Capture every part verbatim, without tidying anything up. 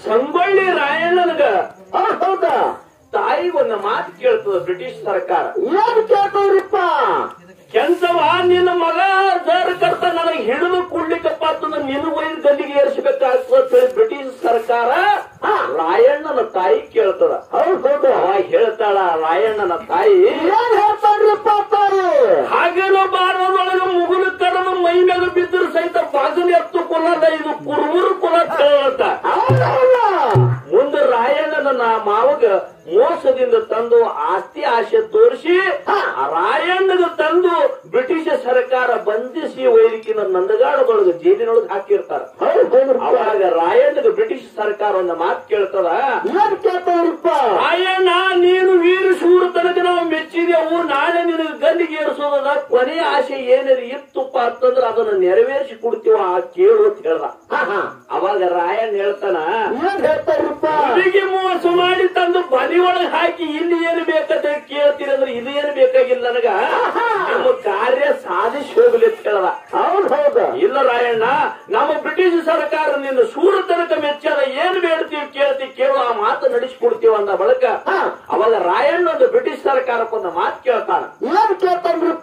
ಸಂಗೊಳ್ಳಿ ರಾಯಣ್ಣನಗ ಹೌದಾ ತಾಯಿಗೊಂದು ಮಾತು ಕೇಳ್ತದ ಬ್ರಿಟಿಷ್ ಸರ್ಕಾರ. ಏನ್ ಕೇಳ್ತವ್ರಿಪ್ಪ? ಕೆಂಚವ ನಿನ್ನ ಮಗ ಜರ್ ಕರ್ತ ನನಗೆ ಹಿಡಿದು ಕೊಡ್ಲಿಕ್ಕಪ್ಪ ಅಂತಂದ್ರೆ ನಿನ್ನ ವೈದ್ ಗಲ್ಲಿಗೆ ಏರಿಸಬೇಕಾಗ್ತದೆ ಬ್ರಿಟಿಷ್ ಸರ್ಕಾರ ರಾಯಣ್ಣನ ತಾಯಿ ಕೇಳ್ತದ. ಹೌದು ಅವಾಗ ಹೇಳ್ತಾಳ ರಾಯಣ್ಣನ ತಾಯಿ, ಏನ್ ಹೇಳ್ತಾರ್ರಿಪ್ಪ ತಾಯಿ? ಹಾಗೇನೋ ಬಾರದೊಳಗ ಮುಗುಲು ಕಡಲು ಮೈ ಮೇಲೆ ಬಿದ್ದರೂ ಸಹಿತ ಬಾಗಿಲು ಎತ್ತು ಕೊಲ್ಲದ ಇದು ಕುರುಬರು ಕುಲ ಅಂತ. ಮುಂದೆ ರಾಯಣ್ಣನ ಮಾವಗ ಮೋಸದಿಂದ ತಂದು ಆಸ್ತಿ ಆಶೆ ತೋರಿಸಿ ರಾಯಣ್ಣಗ ತಂದು ಬ್ರಿಟಿಷ್ ಸರ್ಕಾರ ಬಂಧಿಸಿ ವೈಲಿಕಿನ ನಂದಗಾಡದೊಳಗೆ ಜೈಲಿನೊಳಗೆ ಹಾಕಿರ್ತಾರ. ಅವಾಗ ರಾಯಣ್ಣಗ ಬ್ರಿಟಿಷ್ ಸರ್ಕಾರ ಒಂದು ಮಾತು ಕೇಳ್ತದ. ಏನ್ ಕೇಳ್ತಾವ್ರಿಪ್ಪ? ರಾಯಣ್ಣ ನೀನು ವೀರ ಶೂರ ತನಕ ನಾವು ಮೆಚ್ಚಿದೆವು, ನಾಳೆ ನಿನಗೆ ಗಲ್ಲಿಗೆ ಏರಿಸೋದದ, ಕೊನೆಯ ಆಸೆ ಏನಾರು ಇತ್ತುಪ್ಪ ಅಂತಂದ್ರೆ ಅದನ್ನ ನೆರವೇರಿಸಿ ಕೊಡ್ತೀವ ಆ ಕೇಳು ಅಂತ ಹೇಳ್ದ. ಅವಾಗ ರಾಯಣ್ಣ ಹೇಳ್ತಾನ, ಏನ್ ಹೇಳ್ತಾರ್ರಿಪ್ಪ? ಹುಡುಗಿ ಮೋಸ ಮಾಡಿ ತಂದು ಬಲಿ ಒಳಗೆ ಹಾಕಿ ಇಲ್ಲಿ ಏನು ಬೇಕಂತ ಕೇಳ್ತೀರಿ ಅಂದ್ರೆ ಇದು ಏನು ಬೇಕಾಗಿಲ್ಲ ನನಗ, ನಿಮ್ಮ ಕಾರ್ಯ ಸಾಧಿಸಿ ಹೋಗ್ಲಿ ಅಂತ ಹೇಳ್ದ. ಹೌದ್ ಹೌದ. ಇಲ್ಲ ರಾಯಣ್ಣ, ನಮ್ಮ ಬ್ರಿಟಿಷ್ ಸರ್ಕಾರ ನಿನ್ನ ಶೂರ ತನಕ ಮೆಚ್ಚದ, ಏನ್ ಬೇಡ್ತೀವಿ ಕೇಳ್ತೀವಿ ಕೇಳು, ಆ ಮಾತು ನಡೆಸಿಕೊಡ್ತೀವಿ ಅಂದ ಬಳಕ ಅವಾಗ ರಾಯಣ್ಣ ಒಂದು ಬ್ರಿಟಿಷ್ ಸರ್ಕಾರಕ್ಕೊಂದು ಮಾತು ಕೇಳ್ತಾನ. ಏನ್ ಕೇಳ್ತಾನ್ರಿಪ್ಪ?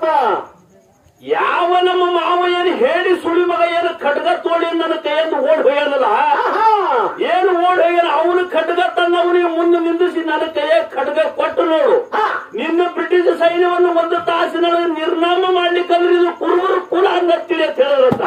ಯಾವ ನಮ್ಮ ಮಾವ ಏನು ಹೇಳಿ ಸುಳಿ ಮಗ ಏನು ಖಡ್ಗ ತೋಡಿ ನನ್ನ ಕೈಯನ್ನು ಓಡ್ ಹೋಗ್ಯಾನಲ್ಲ, ಏನು ಓಡ್ ಹೋಗ್ಯಾನ ಅವನು ಖಡ್ಗ ತನ್ನವನಿಗೆ ಮುಂದೆ ನಿಂದಿಸಿ ನನ್ನ ಕೈಯ ಖಡ್ಗ ಕೊಟ್ಟು ನೋಡು, ನಿನ್ನ ಬ್ರಿಟಿಷ್ ಸೈನ್ಯವನ್ನು ಒಂದು ತಾಸಿನೊಳಗೆ ನಿರ್ನಾಮ ಮಾಡ್ಲಿಕ್ಕಂದ್ರೆ ಇದು ಕುರುಬರು ಕುಲ ಅನ್ನತ್ತಿದೆ ಅಂತ ಹೇಳಿದಂತ.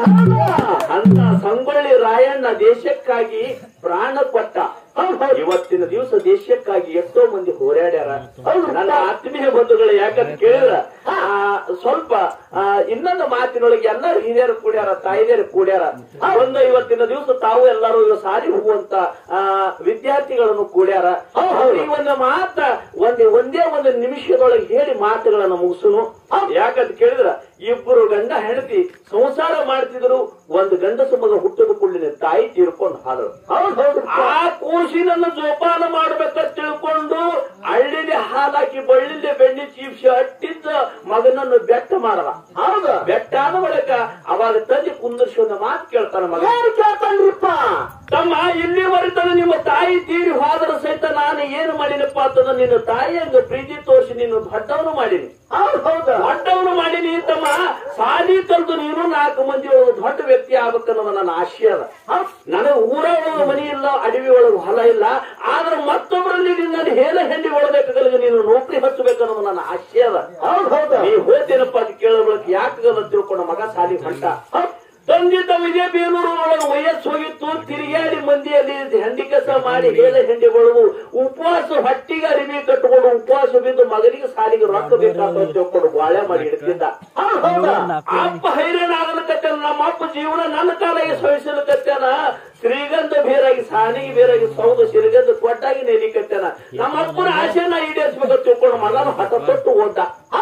ಅಂತ ಸಂಗೊಳ್ಳಿ ರಾಯಣ್ಣ ದೇಶಕ್ಕಾಗಿ ಪ್ರಾಣ ಕೊಟ್ಟ. ಇವತ್ತಿನ ದಿವಸ ದೇಶಕ್ಕಾಗಿ ಎಷ್ಟೋ ಮಂದಿ ಹೋರಾಡ್ಯಾರ. ನನ್ನ ಆತ್ಮೀಯ ಬಂಧುಗಳು ಯಾಕಂತ ಕೇಳಿದ್ರ ಸ್ವಲ್ಪ ಇನ್ನೊಂದು ಮಾತಿನೊಳಗೆ ಎಲ್ಲರೂ ಹಿರಿಯರು ಕೂಡ್ಯಾರ, ತಾಯಿಯರು ಕೂಡ್ಯಾರ. ಒಂದು ಇವತ್ತಿನ ದಿವಸ ತಾವು ಎಲ್ಲರೂ ಸಾರಿ ಹೋಗುವಂತ ವಿದ್ಯಾರ್ಥಿಗಳನ್ನು ಕೂಡ್ಯಾರ. ಈ ಒಂದು ಮಾತ ಒಂದ್ ಒಂದೇ ಒಂದು ನಿಮಿಷದೊಳಗೆ ಹೇಳಿ ಮಾತುಗಳನ್ನ ಮುಗಿಸುನು. ಯಾಕಂತ ಕೇಳಿದ್ರ ಇಬ್ಬರು ಗಂಡ ಹೆಂಡತಿ ಸಂಸಾರ ಮಾಡ್ತಿದ್ರು, ಒಂದು ಗಂಡಸು ಮಗ ಹುಟ್ಟದ ಕೂಡಲೇ ತಾಯಿ ತೀರ್ಕೊಂಡು ಹಾದ್ರು. ಆ ಕೂಸಿನನ್ನು ಜೋಪಾನ ಮಾಡ್ಬೇಕಂತ ತಿಳ್ಕೊಂಡು ಹಳ್ಳಿಲಿ ಹಾಲಾಕಿ ಬಳ್ಳಿಲಿ ಬೆಣ್ಣೆ ಚೀಪ್ಸಿ ಅಟ್ಟಿದ್ದ ಮಗನನ್ನು ಬೆಟ್ಟ ಮಾಡಲ್ಲ. ಹೌದು, ಬೆಟ್ಟ ಆದ ಬಳಿಕ ಅವಾಗ ತಂದೆ ಕುಂದರ್ಸಿ ಒಂದು ಮಾತು ಕೇಳ್ತಾನ. ಮಗ ಕೇಳ್ತಾನ್ರಿಪ್ಪ, ತಮ್ಮ ಇಲ್ಲಿವರೆತನ ನಿಮ್ಮ ತಾಯಿ ತೀರಿ ಹೋದ್ರ ಸಹಿತ ನಾನು ಏನು ಮಾಡಿನಪ್ಪ ಅಂತಂದ್ರೆ ನಿನ್ನ ತಾಯಿ ಹಂಗ ಪ್ರೀತಿ ತೋರಿಸಿ ನೀನು ದೊಡ್ಡವನು ಮಾಡೀನಿ. ಹೌದು, ದೊಡ್ಡವನು ಮಾಡೀನಿ ತಮ್ಮ. ಸಾಲಿ ಕಲ್ತು ನೀನು ನಾಲ್ಕು ಮಂದಿ ಒಳಗೆ ದೊಡ್ಡ ವ್ಯಕ್ತಿ ಆಗ್ಬೇಕನ್ನೋದು ನನ್ನ ಆಶಯ ಅದ. ನನಗೆ ಊರ ಒಳಗೆ ಮನಿ ಇಲ್ಲ, ಅಡವಿ ಒಳಗೆ ಹೊಲ ಇಲ್ಲ, ಆದ್ರೆ ಮತ್ತೊಬ್ಬರಲ್ಲಿ ನಾನು ಹೇಳ ಹೆಂಡಿ ಒಳಬೇಕಾಗಲ್ಲ ನೀನು ನೌಕರಿ ಹಚ್ಚಬೇಕನ್ನೋದು ನನ್ನ ಆಶಯ ಅದ. ಹೌದು, ನೀ ಹೋತೇನಪ್ಪ ಅಂತ ಕೇಳಬೇಕು ಯಾಕಲ್ಲ ತಿಳ್ಕೊಂಡು ಮಗ ಸಾಲಿ ಹೊಂಟ. ತಂದೆ ತಮಗೆ ಬೇಲೂರು ಒಳಗೆ ವಯಸ್ಸು ಹೋಗಿತ್ತು, ತಿರುಗಾಡಿ ಮಂದಿಯಲ್ಲಿ ಹೆಂಡಿ ಕಸ ಮಾಡಿ ಹೇಳ ಹೆಂಡಿಗಳು ಉಪವಾಸ ಹೊಟ್ಟಿಗೆ ಅರಿವಿ ಕಟ್ಟಿಕೊಂಡು ಉಪವಾಸ ಬಿದ್ದು ಮಗನಿಗೆ ಸಾಲಿಗೆ ರೊಕ್ಕ ಬೇಕಾದ ತಿಳ್ಕೊಂಡು ಬಾಳೆ ಮಾಡಿ ಇಡ್ತಿದ್ದ. ಅಪ್ಪ ಹೈರಾಣ ಆಗಲಕತ್ತ, ನಮ್ಮ ಅಪ್ಪ ಜೀವನ ನನ್ನ ಕಾಲಾಗಿ ಸಹಿಸಲಕತ್ತಾನ. ಶ್ರೀಗಂಧ ಬೇರಾಗಿ ಸಾನಿಗೆ ಬೇರಾಗಿ ಸೌದ ಸಿರಿಗಂಧ ಕೊಟ್ಟಾಗಿ ನೆಲಿಕತ್ತಾನ. ನಮ್ಮ ಅಪ್ಪನ ಆಶೆನ ಈಡೇರಿಸಬೇಕಂತ ತಿಳ್ಕೊಂಡು ಮಗನ ಹಠ ತೊಟ್ಟು ಓದ.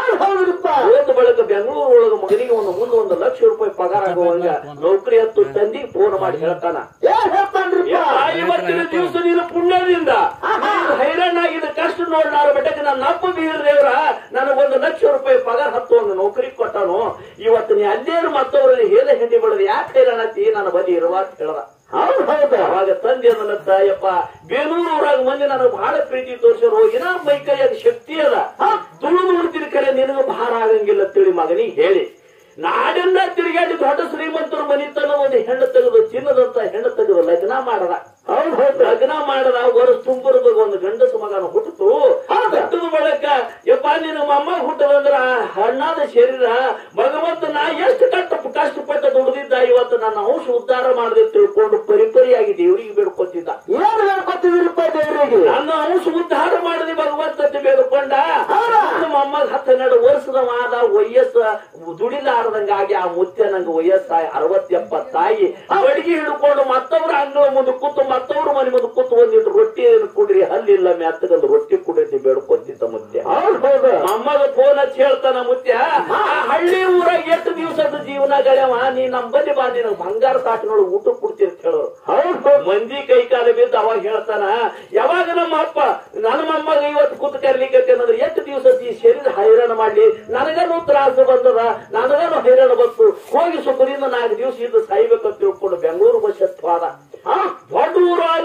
ಓದ ಬಳಿಕ ಬೆಂಗಳೂರು ಒಳಗೆ ಮಗನಿಗೆ ಒಂದು ಮುಂದೆ ಒಂದು ಲಕ್ಷ ರೂಪಾಯಿ ಪಗಾರ ಆಗುವಂಗ ನೌಕರಿ ಹತ್ತು ತಂದಿಗೆ ಫೋನ್ ಮಾಡಿ ಹೇಳ್ತಾನ. ಇವತ್ತಿನ ದಿವಸ ನೀನು ಪುಣ್ಯದಿಂದ ಹೈರಾಣಾಗಿದ್ದ ಕಷ್ಟ ನೋಡ್ಲಾರ ಬೆಟ್ಟಕ್ಕೆ ನನ್ನ ಅಪ್ಪ ಬೀರದೇವ್ರ ನನಗೊಂದು ಲಕ್ಷ ರೂಪಾಯಿ ಪಗಾರ ಹತ್ತು ಒಂದು ನೌಕರಿ ಕೊಟ್ಟಾನು. ಇವತ್ತು ನೀ ಅಲ್ಲೇನು ಮತ್ತವರಲ್ಲಿ ಹೇಳ ಹೆಂಡಿ ಬೆಳೆದು ಯಾಕೆ ಹೈರಾಣತಿ ನನ್ನ ಬದಿ ಇರುವ ಅಂತ ಹೇಳ್ದ. ಹೌದು, ಅವಾಗ ತಂದೆ ನನ್ನ ತಾಯಪ್ಪ ಬೇಲೂರು ಊರಾಗ ಮಂದಿ ನನಗೆ ಬಹಳ ಪ್ರೀತಿ ತೋರಿಸೋರು, ಇನ್ನ ಮೈ ಕೈಯಾಗ ಶಕ್ತಿ ಅದ, ತುಳಿದು ಉಡ್ತಿದ ಕರೆ ನಿನಗ ಭಾರ ಆಗಂಗಿಲ್ಲ ತಿಳಿ ಮಗನಿಗೆ ಹೇಳಿ ನಾಡೆಲ್ಲ ತಿರುಗಾಡಿ ದೊಡ್ಡ ಶ್ರೀಮಂತರು ಮನಿತನ ಒಂದು ಹೆಣ್ಣು ತೆಗೆದು ಚಿನ್ನದಂತ ಹೆಣ್ಣು ತೆಗೆದು ಲಗ್ನ ಮಾಡದ. ಹೌದು, ಲಗ್ನ ಮಾಡದ ವರ್ಷ ತುಂಬರದ ಒಂದು ಗಂಡಸ ಮಗನ ಹುಟ್ಟಿತು. ಹುಟ್ಟದ ಬಳಕ ಯಪ್ಪ ನಿನ್ನ ಮೊಮ್ಮ ಹುಟ್ಟದಂದ್ರ ಹಣ್ಣಾದ ಶರೀರ ಭಗವಂತ ನಾ ಎಷ್ಟು ಕಷ್ಟ ಕಷ್ಟಪಟ್ಟ ದುಡಿದಿದ್ದ ಇವತ್ತು ನನ್ನ ಅಂಶ ಉದ್ಧಾರ ಮಾಡದೆ ತಿಳ್ಕೊಂಡು ಪರಿಪರಿಯಾಗಿ ದೇವರಿಗೆ ಬೇಡ್ಕೊತಿದ್ದ. ಏನ್ ಬೇಡ್ಕೊತಿದ್ರಿಪ್ಪ ದೇವರಿಗೆ? ನನ್ನ ಅಂಶ ಉದ್ಧಾರ ಮಾಡದೆ ಭಗವಂತ ಬೇಡ್ಕೊಂಡ. ಮೊಮ್ಮಗ ಹತ್ತೆರಡು ವರ್ಷದ ಮಾದ ವಯಸ್ಸ ದುಡಿಲಾರದಂಗಾಗಿ ಆ ಮುತ್ಯ ನಂಗೆ ವಯಸ್ಸ ಅರವತ್ ಎಪ್ಪತ್ತಾಗಿ ಅಡಿಗೆ ಹಿಡ್ಕೊಂಡು ಮತ್ತವ್ರ ಅಂಗಳ ಮುಂದೆ ಕೂತು ಮತ್ತವ್ರ ಮನೆ ಮುಂದೆ ಕೂತು ಒಂದಿಟ್ಟು ರೊಟ್ಟಿ ಕುಡ್ರಿ ಹಲ್ಲಿಲ್ಲ ಮೆತ್ತಗಂದು ರೊಟ್ಟಿ ಕುಡಿದು ಬೇಡ್ಕೊತಿದ್ದ ಮುತ್ಯ. ಮೊಮ್ಮಗ ಫೋನ್ ಹಚ್ಚಿ ಹೇಳ್ತಾನ ಮುತ್ಯ, ಆ ಹಳ್ಳಿ ಊರಾಗ ಎಷ್ಟು ದಿವಸದ ಜೀವನ ಗೆಳೆಯವ, ನೀ ನಂಬಲ್ಲಿ ಬಾ ನಿನಗೆ ಬಂಗಾರ ತಾಟಿನೊಳಗೆ ಊಟ ಕೊಡ್ತೀರಿ ಅಂತ ಹೇಳೋರು. ಮಂದಿ ಕೈ ಕಾಲ ಬಿದ್ದು ಅವಾಗ ಹೇಳ್ತಾನ, ಯಾವಾಗ ನಮ್ಮ ಅಪ್ಪ ನನ್ನ ಮೊಮ್ಮಗ ಇವತ್ತು ಕೂತು ಕರ್ಲಿಕ್ಕೆ ಅನ್ನೋದ್ರೆ ಎಷ್ಟು ದಿವಸ ಈ ಶರೀರ ಹೈರಾಣ ಮಾಡ್ಲಿ, ನನಗೇನು ತ್ರಾಸ ಬಂದದ, ನನಗೇನು ಹೈರಾಣ ಬಂತು, ಹೋಗಿ ಸುಖದಿಂದ ನಾಲ್ಕು ದಿವಸ ಇದ್ದು ಸಾಯ್ಬೇಕಂತ ತಿಳ್ಕೊಂಡು ಬೆಂಗಳೂರು ಬಸ್ ಹತ್ತವಾದ. ದೊಡ್ಡ ಊರಾನ ಎಲ್ಲಿ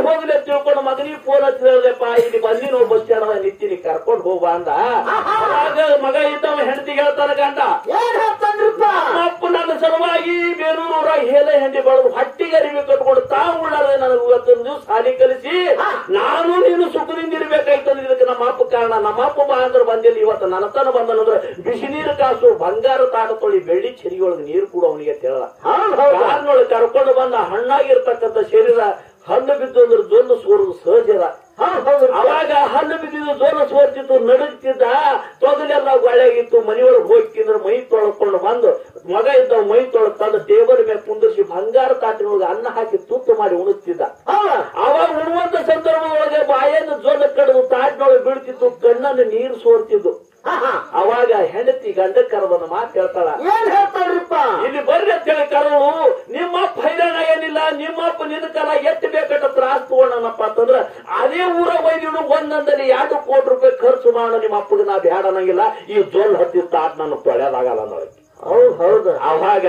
ಹೋಗ್ಲಿ ಅಂತ ತಿಳ್ಕೊಂಡು ಮಗನಿಗೆ ಫೋನ್ ಹಚ್ಚಿ ಹೇಳ್ದಪ್ಪ ಇಲ್ಲಿ ಬಂದಿನ ಬಸ್ ಸ್ಟ್ಯಾಂಡ್ ನಿಂತೀನಿ ಕರ್ಕೊಂಡು ಹೋಗ ಅಂದ. ಅವಾಗ ಮಗ ಇದ್ದವ ಹೆಂಡತಿ ಹೇಳ್ತಾನ ಗಂಡ ಏನ್ ಹೇಳ್ತಾನ್ರಿಪ್ಪ? ಅಪ್ಪ ನನ್ನ ಸಲುವಾಗಿ ಬೇಲೂರೂರಾಗ ಹೇಲೆ ಹೆಂಡಿ ಬಳದು ಹಟ್ಟಿಗೆ ಅರಿವಿ ಕಟ್ಕೊಂಡು ತಾವು ಉಳ್ಳಾರ್ದೆ ನನಗೆ ಇವತ್ತೊಂದು ದಿವಸ ಸಾಲಿ ಕಲಿಸಿ ನಾನು ನೀನು ಸುಖದಿಂದ ಇರ್ಬೇಕಾಯ್ತಂದ್ರೆ ಇದಕ್ಕೆ ನಮ್ಮ ಅಪ್ಪ ಕಾರಣ. ನಮ್ಮ ಅಪ್ಪ ಬಾ ಅಂದ್ರೆ ಬಂದಿಲ್ಲ ಇವತ್ತು ನನ್ನ ತನ ಬಂದನಂದ್ರೆ ಬಿಸಿ ನೀರು ಕಾಸು ಬಂಗಾರ ತಾಟ ತೊಳಿ ಬೆಳ್ಳಿ ಚೆರಿಯೊಳಗೆ ನೀರು ಕೂಡ ಅವನಿಗೆ ತೆಳ ಕಾರಿನೊಳಗೆ ಕರ್ಕೊಂಡು ಬಂದ ಹಣ್ಣಾಗಿರ್ತಕ್ಕಂಥ ಶರೀರ ಹಣ್ಣು ಬಿದ್ದು ಅಂದ್ರೆ ಜೊಲ್ಲು ಸೋರುದು ಸಹಜ. ಅವಾಗ ಹಣ್ಣು ಬಿದ್ದಿದ್ದು ಜೋರ ಸೋರ್ತಿತ್ತು ನಡುಗ್ತಿದ್ದ ತೊಗಲೆಲ್ಲ ಒಳಗಿತ್ತು. ಮನೆಯೊಳಗೆ ಹೋಗ್ತಿದ್ರೆ ಮೈ ತೊಳ್ಕೊಂಡು ಬಂದು ಮಗ ಇದ್ದ ಮೈ ತೊಳಗ್ ತಂದು ಟೇಬಲ್ ಮೇಲೆ ಕುಂದಿರಿಸಿ ಬಂಗಾರ ತಾಟಿನೊಳಗೆ ಅನ್ನ ಹಾಕಿ ತುತ್ತು ಮಾಡಿ ಉಣಿಸ್ತಿದ್ದ. ಅವಾಗ ಉಣುವಂತ ಸಂದರ್ಭದೊಳಗೆ ಬಾಯನ್ನು ಜೋಲ ಕಡಿದು ತಾಟಿನೊಳಗೆ ಬೀಳ್ತಿತ್ತು, ಕಣ್ಣನ್ನು ನೀರು ಸೋರ್ತಿದ್ದು. ಅವಾಗ ಹೆಂಡತಿ ಗಂಡ ಕರೆದನ್ನ ಮಾತು ಹೇಳ್ತಾಳ ಏನ್ ಹೇಳ್ತಾರ್ರಿಪ್ಪ? ಇಲ್ಲಿ ಬರ್ರಿ ಅಂತ ಹೇಳಿ ಕರೆದು ನಿಮ್ಮಪ್ಪ ಹೈರಾಣ ಏನಿಲ್ಲ, ನಿಮ್ಮಪ್ಪ ನಿನ್ನ ಕಾಲ ಎಷ್ಟು ಬೇಕಟ್ಟ ತ್ರಾಸ್ ತಗೊಂಡನಪ್ಪ ಅಂತಂದ್ರ ಅದೇ ಊರ ವೈದ್ಯನು ಒಂದೊಂದಲ್ಲಿ ಎರಡು ಕೋಟಿ ರೂಪಾಯಿ ಖರ್ಚು ಮಾಡೋ ನಿಮ್ಮ ಅಪ್ಪಗೆ ನಾ ಬ್ಯಾಡ ಅನ್ನಂಗಿಲ್ಲ, ಈ ಜೋಲ್ ಹತ್ತಿ ತಾಟ್ ನಾನು ತೊಳೆಯೋದಾಗಲ್ಲ ಅನ್ನೋದು. ಹೌದ್ ಹೌದು. ಅವಾಗ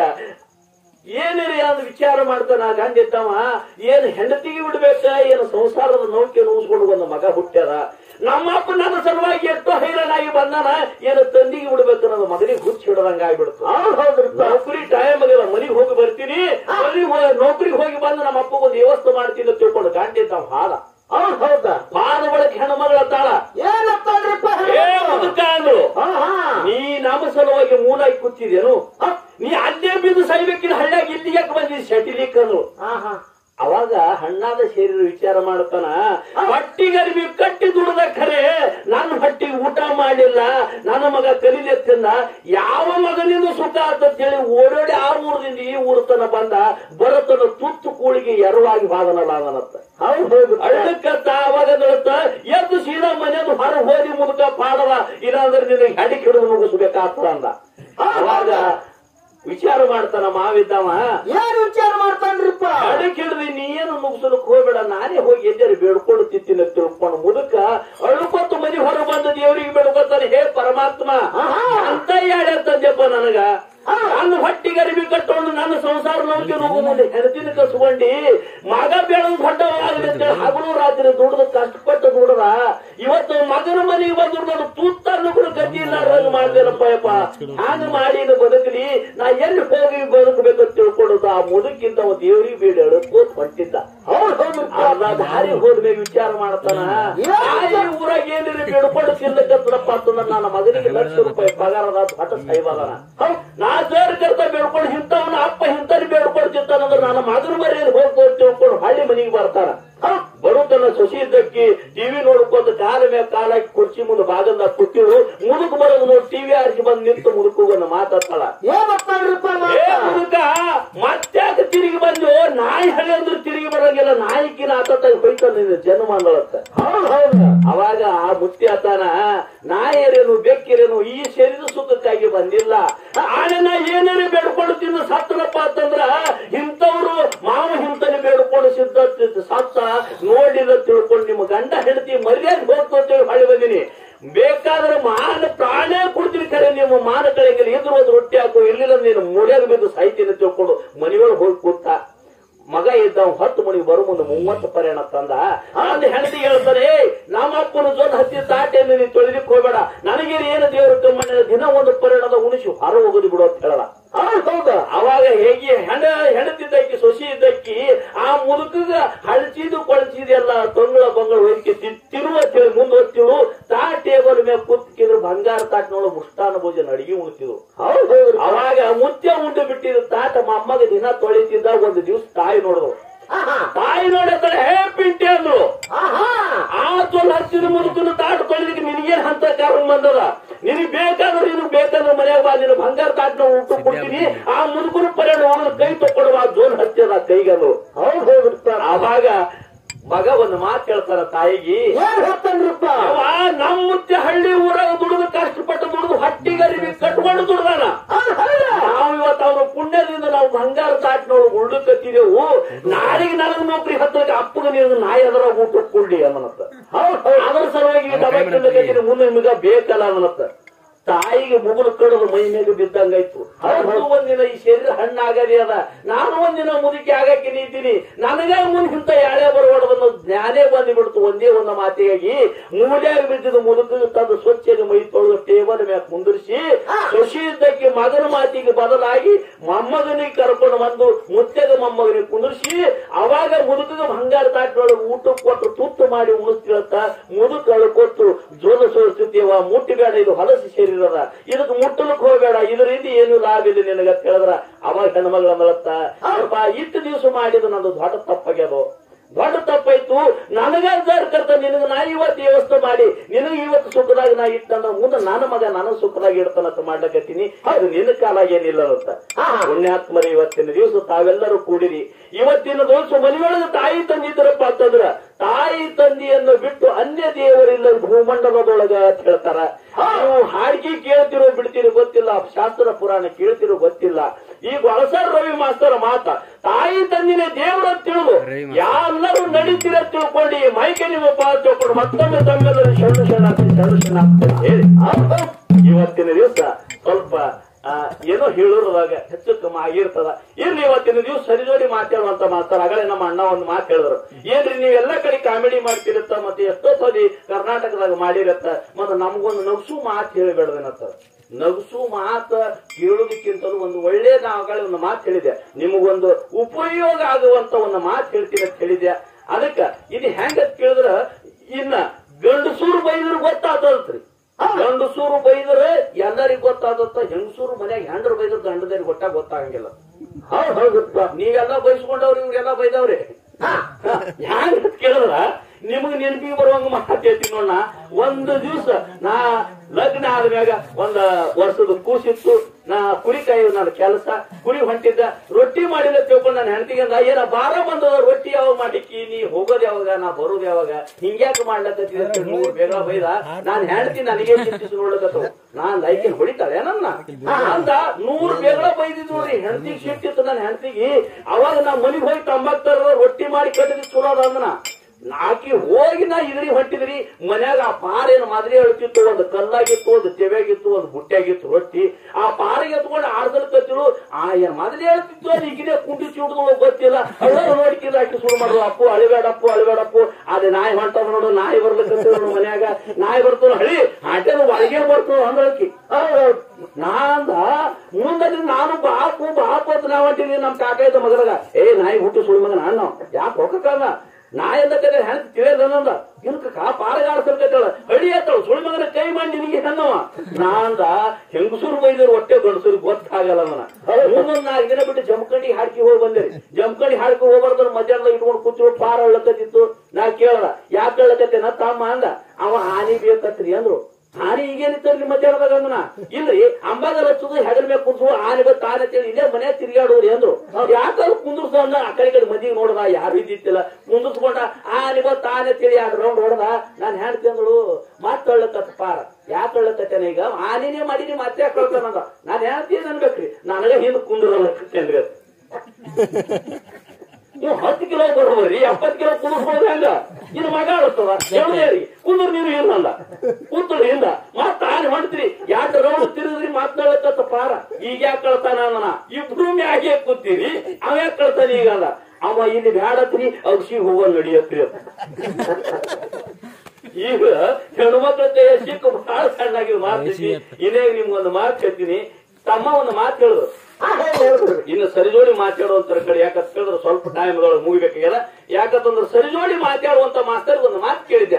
ಏನಿರಿ ಅಂದ್ ವಿಚಾರ ಮಾಡ್ತಾನ ಗಂಡಿದ್ದವ. ಏನ್ ಹೆಂಡತಿಗೆ ಬಿಡ್ಬೇಕ, ಏನು ಸಂಸಾರದ ನೌಕೆ ನೂಸ್ಕೊಂಡು ಒಂದು ಮಗ ಹುಟ್ಟ್ಯಾರ. ನಮ್ಮಪ್ಪ ನನ್ನ ಸಲುವಾಗಿ ಎಷ್ಟೋ ಹೈರಾಣಾಗಿ ಬಂದಾನ, ಏನು ತಂದಿಗೆ ಬಿಡ್ಬೇಕು ಅನ್ನೋದು ಮಗನಿಗೆ ಹುಚ್ಚಿ ಹಿಡದಂಗ ಆಗ್ಬಿಡ್ತು. ನೌಕರಿ ಟೈಮ್ ಆಗಿಲ್ಲ, ಮನಿಗೆ ಹೋಗಿ ಬರ್ತೀನಿ, ನೌಕರಿಗೆ ಹೋಗಿ ಬಂದು ನಮ್ಮ ಅಪ್ಪಗೆ ಒಂದು ವ್ಯವಸ್ಥೆ ಮಾಡ್ತೀನಿ ಅಂತ ತಿಳ್ಕೊಂಡು ಗಂಡಿದ್ದವ ಹಾಲ. ಹೌದ್ ಹೌದಾ? ಪಾದ ಒಳಗೆ ಹೆಣ್ಮಗಳ ತಾಳ ಏನಪ್ಪ? ಏ ಮುದುಕ ಅಂದ್ರು, ನೀ ನಮ್ಮ ಸಲುವಾಗಿ ಮೂಲಾಗಿ ಕೂತಿದೇನು, ನೀ ಅಲ್ಲೇ ಬಿದ್ದು ಸೈಬೇಕಿನ ಹಳ್ಳಿಯಾಗಿ ಇಲ್ಲಿ ಯಾಕೆ ಬಂದಿದ್ ಶಟಿಲಿಕ್ ಅಂದ್ರು. ಅವಾಗ ಹಣ್ಣಾದ ಶರೀರ ವಿಚಾರ ಮಾಡ್ತಾನ, ಹೊಟ್ಟಿಗರಿಬಿ ಕಟ್ಟಿ ದುಡ್ದ ಖರೆ ನನ್ನ ಹೊಟ್ಟಿಗೆ ಊಟ ಮಾಡಿಲ್ಲ, ನನ್ನ ಮಗ ಕಲಿಲೆತ್ತಿಂದ ಯಾವ ಮಗನಿಂದ ಸುಖ ಅಂತೇಳಿ ಓಡೋಡಿ ಆ ಊರದಿಂದ ಈ ಊರ್ತನ ಬಂದ ಬರತನ ತುತ್ತು ಕೂಳಿಗೆ ಎರವಾಗಿ ಬಾದನಲ್ಲ ಅದನತ್ತ. ಹೌದು ಅಳ್ಳಕ್ಕತ್ತ ಅವಾಗ ನಡತ್ತ ಎದ್ದು ಸೀದಾ ಮನೆಯದು ಹೊರ ಹೋದಿ ಮುದುಕ ಪಾಡವ, ಇಲ್ಲಾಂದ್ರೆ ನಿನಗೆ ಹಡಿ ಹಿಡಿದು ಮುಗಿಸ್ಬೇಕಾಗ್ತದ ಅಂದ. ಅವಾಗ ವಿಚಾರ ಮಾಡ್ತಾನ ಮಾವಿದ್ದವ. ಏನ್ ವಿಚಾರ ಮಾಡ್ತಾನ್ರಿಪ್ಪ? ಅಡಕ್ಕೆ ಹಿಡಿದು ನೀ ಏನು ಮುಗಿಸಲಕ್ ಹೋಗ್ಬೇಡ, ನಾನೇ ಹೋಗಿ ಎಲ್ಲರೂ ಬೇಡ್ಕೊಂಡು ತಿತ್ತಿನ ತಿಳ್ಕೊಂಡು ಮುದುಕ ಅಳುಕೊತ್ತು ಮನೆ ಹೊರ ಬಂದ ದೇವರಿಗೆ ಬೇಡ್ಕೊತಾನೆ, ಹೇ ಪರಮಾತ್ಮ ಅಂತ ಹೇಳ ತಂದೆಪ್ಪ ನನಗ ನನ್ನ ಹೊಟ್ಟಿಗೆ ಅರಿವಿ ಕಟ್ಟೋಣ ನನ್ನ ಸಂಸಾರ ನೌಕೆ ಹೋಗೋದು ಹೆಣತಿನ ಕಸ್ಕೊಂಡಿ ಮಗ ಬೆಳೆದು ದೊಡ್ಡವಾಗಲಿ ಅಂತೇಳಿ ಹಗಲು ರಾತ್ರಿ ದುಡ್ದು ಕಷ್ಟಪಟ್ಟು ದುಡ್ದ ಇವತ್ತು ಮಗನ ಮನೆಗೆ ಬಂದು ನಾನು ತೂತನ್ನು ಕೂಡ ಗತಿ ಇಲ್ಲ ಮಾಡ್ದೇನಪ್ಪ ಯಪ್ಪ. ಹಾಗೆ ಮಾಡಿ ಬದುಕಲಿ, ನಾ ಎಲ್ಲಿ ಹೋಗಿ ಬದುಕಬೇಕಂತ ತಿಳ್ಕೊಳ್ಳೋದು. ಆ ಮುದುಕಿಂತ ಒಂದು ದೇವ್ರಿಗೆ ಬೇಡ ಎಳಕೋತ್ ಹೊಂಟಿದ್ದ. ದಾರಿ ಹೋದ್ಮೇಲೆ ವಿಚಾರ ಮಾಡ್ತಾನ, ಊರಾಗ ಏನಿರಿ ಬೇಡ್ಕೊಂಡು ತಿನ್ನಕತ್ತಪ್ಪ ಅಂತಂದ್ರೆ ನನ್ನ ಮಗನಿಗೆ ಲಕ್ಷ ರೂಪಾಯಿ ಪಗಾರದ ಹಠ ಸೈವಾದನ. ನಾ ದೇವ್ರ ಕರ್ತ ಬೇಡ್ಕೊಂಡು ಇಂಥವನ್ನ ಅಪ್ಪ ಇಂಥಲ್ಲಿ ಬೇಡ್ಕೊಂಡು ತಿಂತಾನಂದ್ರೆ ನನ್ನ ಮಗನ ಮರಿ ಹೋಗ್ಬೋದು ತಿಳ್ಕೊಂಡು ಹಳ್ಳಿ ಮನೆಗೆ ಬರ್ತಾನ. ಬರುತ್ತನ ಸೊಸಿ ಇದ್ದಕ್ಕಿ ಟಿವಿ ನೋಡ್ಕೊಂಡು ಕಾಲ ಮೇಲೆ ಕಾಲಾಕಿ ಕುರ್ಚಿ ಮುಂದೆ ಭಾಗದ ಕುಟ್ಟಿರು ಮುದುಕ್ ಬರೋದು ನೋಡಿ ಟಿವಿ ಆರಿಸಿ ಬಂದು ನಿಂತು ಮುದುಕುಗನ್ನ ಮಾತಾಡ್ತಾಳ. ಏ ಮುದುಕ ಮತ್ತ್ಯಾಕ ತಿರುಗಿ ಬಂದು ನಾಯಿ ಹಳ್ಳಿ ಅಂದ್ರೆ ತಿರುಗಿ ಬರಂಗಿಲ್ಲ, ನಾಯಿಕಿನ ಆತ ಹೋಯ್ತಾನ ಜನ್ಮ ಅಂದಳತ್ತ. ಅವಾಗ ಆ ಮುತ್ತಿ ಆತಾನ, ನಾಯಿರೇನು ಬೆಕ್ಕಿರೇನು ಈ ಶರೀರ ಸುಖಕ್ಕಾಗಿ ಬಂದಿಲ್ಲ, ಆನೆ ನಾ ಏನೇನು ಬೇಡ್ಕೊಂಡು ತಿಂದು ಸತ್ತನಪ್ಪ ಅಂತಂದ್ರ ಇಂಥವ್ರು ಮಾವ ಇಂತಲ್ಲಿ ಬೇಡ್ಕೊಂಡು ಸಿದ್ಧ ಸತ್ತ ನೋಡಿದ ತಿಳ್ಕೊಂಡು ನಿಮ್ಮ ಗಂಡ ಹೆಂಡತಿ ಮರ್ಯಾದೆ ಹೋಗ್ತು ಅಂತೇಳಿ ಹೊಳಿ ಬಂದಿನಿ. ಬೇಕಾದ್ರೆ ಮಾನ ಪ್ರಾಣೇ ಕೊಡ್ತೀನಿ ಖರೆ ನಿಮ್ಮ ಮಾನ ಕಳೆಂಗಿಲ್ಲ, ಇದ್ರ ಒಂದು ರೊಟ್ಟಿ ಹಾಕು, ಇರ್ಲಿಲ್ಲ ನೀನು ಮುಡಿಯಾಗ ಬಿದ್ದು ಸಾಯ್ತೀನಿ ತಿಳ್ಕೊಂಡು ಮನೆಯೊಳಗೆ ಹೋಗಿ ಕೂತ. ಮಗ ಇದ್ದ ಹತ್ತು ಮಣಿಗೆ ಬರೋ ಮುಂದೆ ಮೂವತ್ತು ಪರಿಯಾಣ ತಂದ. ಅಂದ ಹೆಂಡತಿ ಹೇಳ್ತಾರೆ, ನಮ್ಮ ಅಪ್ಪನ ಜೊತೆ ಹತ್ತಿ ತಾಟೆಯನ್ನು ನೀನು ತೊಳಿಲಿಕ್ಕೆ ಹೋಗ್ಬೇಡ, ನನಗೆ ಏನು ದೇವ್ರ ಕಮ್ಮಣ್ಣ ದಿನ ಒಂದು ಪರಿಯಾಣದ ಉಣಿಸಿ ಹೊರ ಹೋಗೋದು ಬಿಡು ಅಂತ ಹೇಳಲ್ಲ. ಹೌದಾ? ಅವಾಗ ಹೇಗೆ ಹೆಣ ಹೆಣತಿದ್ದಕ್ಕಿ ಸೊಸಿ ಇದ್ದಕ್ಕಿ ಆ ಮುದುಕಗ ಹಳಚಿದು ಕೊಳಚಿದು ಎಲ್ಲ ತೊಂಗಳ ಬಂಗಳ ಹೋಗಿ ತಿರುವ ಮುಂದುವತ್ತಿಳು. ತಾ ಟೇಬಲ್ ಮೇಲೆ ಕೂತ್ಕಿದ್ರು ಬಂಗಾರ ತಾಟಿನೊಳಗೆ ಮುಷ್ಟಾನ ಭೋಜನ ಅಡಿಗೆ ಉಣ್ತಿದ್ರು. ಅವಾಗ ಮುತ್ಯ ಉಂಡು ಬಿಟ್ಟಿದ್ರು ತಾಟ ಅಮ್ಮಗೆ ದಿನ ತೊಳಿತಿದ್ದ. ಒಂದು ದಿವಸ ತಾಯಿ ನೋಡಿದ್ರು, ತಾಯಿ ನೋಡಿರ್ತಾರೆ, ಹೇ ಪಿಂಟಿ ಅಂದ್ರು. ಆ ತೊಲ್ ಹಚ್ಚಿದ ಮುದುಕನ ತಾಟ ತೊಳಿದಕ್ಕೆ ನಿನಗೇನ್ ಅಂತ ಕಾರಣ ಬಂದದ, ನಿನಗ್ ಬೇಕಾದ್ರೆ ನಿನಗ್ ಬೇಕಾದ್ರೆ ಮನೆಯಾಗ ಬಾ, ನೀನು ಬಂಗಾರ ತಾಟಿನ ಊಟ ಕೊಡ್ತೀನಿ, ಆ ಮುದುಕನ ಪರಿಯಾಣ ಹೋಗೋದು ಕೈ ತಕ್ಕೊಡುವ ಜೋನ್ ಹಚ್ಚದ ಕೈಗಂದ್ರು. ಹೌದು ಹೋಗಿರ್ತಾರ. ಅವಾಗ ಮಗ ಒಂದು ಮಾತು ಕೇಳ್ತಾರ ತಾಯಿಗೆ, ನಮ್ಮ ಮುತ್ತೆ ಹಳ್ಳಿ ಊರಾಗ ದುಡಿದು ಕಷ್ಟಪಟ್ಟು ದುಡಿದು ಹಟ್ಟಿಗರಿವಿ ಕಟ್ಕೊಂಡು ದುಡ್ದಾನ. ನಾವು ಇವತ್ತು ಅವ್ರ ಪುಣ್ಯದಿಂದ ನಾವು ಬಂಗಾರ ತಾಟಿನೊಳಗೆ ಉಳ್ಳುಕತ್ತಿದೆವು, ನಾಳೆಗೆ ನನಗೆ ನೌಕರಿ ಹತ್ತಕ್ಕೆ ಅಪ್ಪಗ ನೀನು ನಾಯಿ ಅದರ ಊಟ ಕೊಡ್ಲಿ ಅನ್ನತ್ತ. ಅದರ ಸಲುವಾಗಿ ಡಬಲ್ ಮುಂದೆ ನಿಮಗ ಬೇಕಲ್ಲ ಅನ್ನತ್ತ. ತಾಯಿಗೆ ಮುಗುಲು ಕಡದು ಮೈ ಮೇಲೆ ಬಿದ್ದಂಗಾಯ್ತು. ಹೌದು, ಒಂದಿನ ಈ ಶರೀರ ಹಣ್ಣಾಗದೇ ಅದ, ನಾನು ಒಂದಿನ ಮುದುಕಿ ಆಗಕ್ಕೆ ನಿಂತೀನಿ, ನನಗ ಮುಂದಿಂತ ಯಾಳೆ ಬರಬಾರ್ದನ್ನೋ ಜ್ಞಾನೇ ಬಂದ್ಬಿಡ್ತು ಒಂದೇ ಒಂದು ಮಾತಿಗಾಗಿ ಮೂಲ್ಯಾಗ ಬಿದ್ದಿದ್ದು ಮುದುಕ ತಂದು ಸ್ವಚ್ಛಗೆ ಮೈ ತೊಳೆದು ಟೇಬಲ್ ಮ್ಯಾಗ ಕುಂದಿರಿಸಿ ಸೊಸಿ ಇದ್ದಕ್ಕೆ ಮಗನ ಮಾತಿಗೆ ಬದಲಾಗಿ ಮೊಮ್ಮಗನಿಗೆ ಕರ್ಕೊಂಡು ಬಂದು ಮುತ್ತೆಗ ಮೊಮ್ಮಗನಿಗೆ ಕುಂದಿರಿಸಿ ಅವಾಗ ಮುದುಕಗ ಬಂಗಾರ ತಾಟಿನೊಳಗೆ ಊಟ ಕೊಟ್ಟು ತುತ್ತು ಮಾಡಿ ಉಣಿಸ್ತಿರತ್ತ ಮುದುಕ ಕೊಟ್ಟು ಜೋಲ ಸೋರಿಸ್ತಿವ ಮುಟ್ಟಿಬೇಡ ಇದು ಹೊಲಸಿ ಸೇರಿರದ ಇದಕ್ಕೆ ಮುಟ್ಟಲಕ್ ಹೋಗಬೇಡ ಇದರಿಂದ ಏನು ಲಾಭ ಇದೆ ನಿನಗ ಹೇಳಿದ್ರ ಅವಾಗ ಹೆಣ್ಮಗಳ ಮಲತ್ತ ಇಷ್ಟು ದಿವಸ ಮಾಡಿದ ನಂದು ದೊಡ್ಡ ತಪ್ಪಾಗ್ಯದು ದೊಡ್ಡ ತಪ್ಪಾಯ್ತು ನನಗ ಕರ್ತ ನಿನಗ ನಾ ಇವತ್ತು ವ್ಯವಸ್ಥೆ ಮಾಡಿ ನಿನಗ ಇವತ್ತು ಸುಖದಾಗ ನಾ ಇಟ್ಟಂದ್ರ ಮುಂದೆ ನನ್ನ ಮಗ ನನ್ನ ಸುಖದಾಗ ಇಡ್ತಾನಂತ ಮಾಡ್ಲಕತ್ತೀನಿ ಅದು ನಿನ್ನ ಕಾಲ ಏನಿಲ್ಲ ಅಂತ ಪುಣ್ಯಾತ್ಮರ ಇವತ್ತಿನ ದಿವಸ ತಾವೆಲ್ಲರೂ ಕೂಡಿರಿ ಇವತ್ತಿನ ದಿವಸ ಮನೆಯೊಳಗೆ ತಾಯಿ ತಂದಿದ್ರಪ್ಪ ಅಂತಂದ್ರ ತಾಯಿ ತಂದೆಯನ್ನು ಬಿಟ್ಟು ಅನ್ಯ ದೇವರಿಲ್ಲ ಭೂಮಂಡಲದೊಳಗ ಅಂತ ಹೇಳ್ತಾರ ನೀವು ಹಾಡಿಕೆ ಕೇಳ್ತಿರೋ ಬಿಡ್ತಿರೋ ಗೊತ್ತಿಲ್ಲ ಶಾಸ್ತ್ರ ಪುರಾಣ ಕೇಳ್ತಿರೋ ಗೊತ್ತಿಲ್ಲ ಈಗ ವಳಸಾರ್ ರವಿ ಮಾಸ್ತರ ಮಾತ ತಾಯಿ ತಂದಿನ ದೇವರ ತಿಳಿದು ಎಲ್ಲರೂ ನಡೀತಿರ ತಿಳ್ಕೊಂಡು ಮೈಕೆ ನಿಮ್ಮ ಪಾದ ತಿಳ್ಕೊಂಡು ಮತ್ತೊಮ್ಮೆ ತಮ್ಮೆಲ್ಲರೂ ಶರಣ ಶರಣಾರ್ಥಿ ಶರಣ ಶರಣಾರ್ಥಿ ಹೇಳಿ ಇವತ್ತಿನ ದಿವಸ ಸ್ವಲ್ಪ ಏನೋ ಹೇಳೋದಾಗ ಹೆಚ್ಚು ಕಮ್ಮ ಆಗಿರ್ತದ ಇರ್ಲಿ ಇವತ್ತಿನ ದಿವಸ ಸರಿಜೋಡಿ ಮಾತಾಡುವಂತ ಮಾತಾಡ ಆಗಲೇ ನಮ್ಮ ಅಣ್ಣ ಒಂದು ಮಾತು ಹೇಳಿದ್ರು ಏನ್ರಿ ನೀವೆಲ್ಲ ಕಡೆ ಕಾಮಿಡಿ ಮಾಡ್ತಿರತ್ತ ಮತ್ತೆ ಎಷ್ಟೋ ಸರಿ ಕರ್ನಾಟಕದಾಗ ಮಾಡಿರತ್ತ ಮತ್ತೆ ನಮಗೊಂದು ನಗಸು ಮಾತು ಹೇಳಿಬೇಡದನತ್ತ ನಗಸು ಮಾತ ಕೇಳೋದಕ್ಕಿಂತಲೂ ಒಂದು ಒಳ್ಳೆ ನಾವುಗಳು ಒಂದು ಮಾತು ಹೇಳಿದೆ ನಿಮಗೊಂದು ಉಪಯೋಗ ಆಗುವಂತ ಒಂದು ಮಾತು ಹೇಳ್ತೀನಿ ಅಂತ ಹೇಳಿದೆ ಅದಕ್ಕ ಇದು ಹೆಂಗ ಕೇಳಿದ್ರ ಇನ್ನ ಗಂಡಸೂರು ಬೈದ್ರು ಗೊತ್ತಾಗ್ತದ್ರಿ ಗಂಡಸೂರು ಬೈದ್ರೆ ಎಲ್ಲರಿಗೂ ಗೊತ್ತಾದತ್ತ ಹೆಂಗಸೂರು ಮನ್ಯಾಗ ಹೆಂಡ್ರು ಬೈದ್ರು ಗಂಡದಲ್ಲಿ ಗೊಟ್ಟ ಗೊತ್ತಾಗಂಗಿಲ್ಲ ಹೌದ್ ಹೌದಪ್ಪ ನೀವೆಲ್ಲ ಬೈಸ್ಕೊಂಡವ್ರಿ ಇವ್ರೆಲ್ಲ ಬೈದವ್ರಿ ಹ್ಯಾಂಗ ಕೇಳಿದ್ರ ನಿಮಗ್ ನೆನಪಿಗೆ ಬರುವಂಗ ಮಾತು ಹೇಳ್ತೀನಿ ನೋಡ ಒಂದು ದಿವ್ಸ ನಾ ಲಗ್ನ ಆದ್ಮ್ಯಾಗ ಒಂದ ವರ್ಷದ ಕೂಸಿತ್ತು ನಾ ಕುರಿ ಕಾಯಿ ನನ್ನ ಕೆಲಸ ಕುರಿ ಹೊಂಟಿದ್ದ ರೊಟ್ಟಿ ಮಾಡಿಲ್ಲ ತಿಳ್ಕೊಂಡು ನನ್ನ ಹೆಂಡತಿಗೆ ಏನ ಬಾರ ಬಂದದ ರೊಟ್ಟಿ ಯಾವಾಗ ಮಾಡಿಕ್ಕಿ ನೀ ಹೋಗೋದ್ ಯಾವಾಗ ನಾ ಬರೋದ್ ಯಾವಾಗ ಹಿಂಗ್ಯಾಕ ಮಾಡ್ಲಕತ್ತಿದ ಮೂರ್ ಬೇಗ ಬೈದ ನಾನ್ ಹೆಂಡತಿ ನನಗೆ ಚಿಂತಿಸಿ ನೋಡ್ಲಕತ್ತವ ನಾನ್ ಲೈಕಿನ್ ಹೊಡಿತಾಳೆ ನನ್ನ ಅಂದ ನೂರ್ ಬೇಗ ಬೈದಿದ್ ನೋಡ್ರಿ ಹೆಂಡತಿಗೆ ಸಿಟ್ಟಿತ್ತು ನನ್ನ ಹೆಂಡತಿಗೆ ಅವಾಗ ನಾ ಮನಿಗ್ ಹೋಗಿ ತಂಬಾಕ್ತಾರ ರೊಟ್ಟಿ ಮಾಡಿ ಕಟ್ಟಿದ್ ಚಲೋ ಅದ ಅಂದನ ನಾಕಿ ಹೋಗಿ ನಾ ಇದ್ರಿ ಹೊಂಟಿದ್ರಿ ಮನ್ಯಾಗ ಆ ಪಾರೇನು ಮಾದರಿ ಹೇಳ್ತಿತ್ತು ಒಂದು ಕಲ್ಲಾಗಿತ್ತು ಒಂದು ತೆವ್ಯಾಗಿತ್ತು ಒಂದು ಬುಟ್ಟ್ಯಾಗಿತ್ತು ರೊಟ್ಟಿ ಆ ಪಾರಿಗೆ ಎತ್ಕೊಂಡು ಆಡ್ದಲ್ ಕತ್ತಿಳು ಆ ಏನ್ ಮಾದರಿ ಹೇಳ್ತಿತ್ತು ಅದು ಈಗಿನೇ ಕುಂಟಿ ಚೂಡ್ದು ಗೊತ್ತಿಲ್ಲ ಅಲ್ಲೂ ನೋಡ್ಕಿಲ್ಲ ಹಾಕಿ ಸುಡು ಮಾಡುದು ಅಪ್ಪು ಅಳಿಬೇಡಪ್ಪು ಅಳಿಬೇಡಪ್ಪು ಅದೇ ನಾಯಿ ಹೊಂಟದ ನೋಡು ನಾಯಿ ಬರ್ಲಿಕ್ಕೆ ನೋಡು ಮನ್ಯಾಗ ನಾಯಿ ಬರ್ತದ ಹಳಿ ಆಟೇನು ಒಳಗೆ ಬರ್ತದ ಅಂದ್ರಕಿ ನಾಂದ ಮುಂದೆ ನಾನು ಬಾಪು ಬಾಪು ಅಂತ ನಾವ್ ಹೊಂಟಿದೀನಿ ನಮ್ ಕಾಕ ಇದ್ದ ಮಗದಾಗ ಏ ನಾಯಿ ಹುಟ್ಟು ಸುಳಿ ಮಗ ನಾನು ಯಾಕೆ ಹೋಗಕ್ಕಾಗ ನಾ ಎಂದ ಕಡೆ ಹೆಂಗ್ ತಿಳಿಯದಂದ ಇನ್ಕ ಪಾರಗಾಡ್ಸಲ್ಕತ್ತಳ ಹಳಿ ಆತಳ ಸುಳಿ ಮಗನ ಕೈ ಮಾಡಿ ನಿನಗೆ ಹೆಣ್ಣವ ನಾಂದ ಹೆಂಗಸೂರು ಬೈದರು ಹೊಟ್ಟೆ ಗಂಡಸೂರು ಗೊತ್ತಾಗಲ್ಲ ಅವನ ಮುಂದೊಂದ್ ನಾಲ್ಕು ದಿನ ಬಿಟ್ಟು ಜಮಖಂಡಿ ಹಾಡ್ಕಿ ಹೋಗಿ ಬಂದಿರಿ ಜಮಖಂಡಿ ಹಾಡ್ಕಿ ಹೋಗ್ಬಾರ್ದ್ರ ಮಧ್ಯಾಹ್ನ ಇಟ್ಕೊಂಡು ಕೂತ್ರು ಪಾರ ಹಳ್ಳಕತ್ತಿತ್ತು ನಾ ಕೇಳದ ಯಾಕೆ ಹೇಳಕತ್ತೇನ ತಮ್ಮ ಅಂದ ಅವ ಹಾನಿ ಬೇಕತ್ರಿ ಅಂದ್ರು ಆನೆ ಈಗೇನಿತ್ತರ್ಲಿ ಮಧ್ಯಾಹ್ನದಾಗ ಅಂದನ ಇಲ್ರಿ ಅಂಬಾಗ ಹಚ್ಚುದು ಹೆಗಲ ಮೇಲೆ ಕುಂದ್ರು ಆನೆ ಬತ್ ಆನೆ ಅಂತೇಳಿ ಇಲ್ಲೇ ಮನೆ ತಿರ್ಗಾಡೋರಿ ಅಂದ್ರು ಯಾಕಾದ್ರು ಕುಂದ್ರಸ ಅಂದ ಆ ಕಡೆ ಕಡೆ ಮದಿಗೆ ನೋಡದ ಯಾರು ಇದ್ದಿತ್ತಿಲ್ಲ ಕುಂದ್ರಸ್ಕೊಂಡ ಆನೆ ಬತ್ ಆನೆ ತಿಳಿ ಎರಡು ರೌಂಡ್ ಹೊಡದ ನಾನ್ ಹೆಂಡ್ತಿ ಅಂದಳು ಮಾತಾಡ್ಲತ್ತ ಪಾರ ಯಾಕೆ ಹೇಳಕತ್ತೇನ ಈಗ ಆನೆನೇ ಮಾಡೀನಿ ಮತ್ತೆ ಯಾಕೆ ಹೇಳ್ತಾನಂದ ನಾನ್ ಹೆಂಡ್ತಿ ಅನ್ಬೇಕ್ರಿ ನನಗ ಹಿಂದ್ ಕುಂದ್ರ ನೀವು ಹತ್ತು ಕಿಲೋ ಬರೋಬರಿ ಎಪ್ಪತ್ತು ಕಿಲೋ ಕುದಿಸ್ಬೋದು ಹೆಂಗ ಇದು ಮಗ ಆಡುತ್ತದ ಹೇಳಿ ಕುಂದ್ರ ನೀರು ಏನಲ್ಲ ಕೂತಳು ಹಿಂದ ಮತ್ತ ಆನೆ ಹೊಂಟ್ರಿ ಎರಡು ರೌಂಡ್ ತಿರುದ್ರಿ ಮಾತನಾಡತ್ತ ಪಾರ ಈಗ ಯಾಕೆ ಕಳ್ತಾನ ಅಂದನ ಇಬ್ರು ಮ್ಯಾಗೆ ಕೂತೀರಿ ಅವ ಯಾಕೆ ಕಳ್ತಾನ ಈಗ ಅಲ್ಲ ಅವ ಇಲ್ಲಿ ಬ್ಯಾಡತ್ರಿ ಔಷಿ ಹೋಗೋ ನಡಿಯತ್ರಿ ಈಗ ಹೆಣ್ಮಕ್ಳ ಕೈಯ ಸಿಕ್ಕ ಬಹಳ ಸಣ್ಣಾಗಿ ಮಾತಿಸಿ ಇನ್ನೇಗ ನಿಮ್ಗೊಂದು ಮಾತು ಹೇಳ್ತೀನಿ ತಮ್ಮ ಒಂದು ಮಾತು ಹೇಳಿದ್ರು ಇನ್ನು ಸರಿಜೋಡಿ ಮಾತಾಡುವಂತ ಕಡೆ ಯಾಕಂತ ಹೇಳಿದ್ರೆ ಸ್ವಲ್ಪ ಟೈಮ್ ಮುಗಿಬೇಕಾಗ್ಯದ ಯಾಕಂತಂದ್ರೆ ಸರಿಜೋಡಿ ಮಾತಾಡುವಂತ ಮಾಸ್ತರ್ ಒಂದು ಮಾತು ಕೇಳಿದ್ದೆ